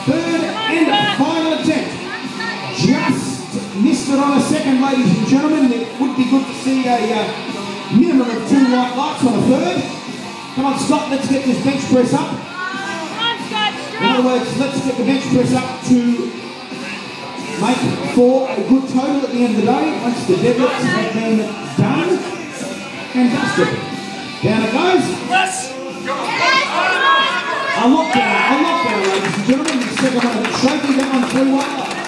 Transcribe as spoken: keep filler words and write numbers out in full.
Third and final attempt. Just missed it on a second, ladies and gentlemen. It would be good to see a uh, minimum of two white lights on a third. Come on, Scott, let's get this bench press up. In other words, let's get the bench press up to make for a good total at the end of the day once the deadlifts have been done and dusted. Down it goes. A lockdown, a lockdown, ladies and gentlemen. The second one of it shaking down on three white lights.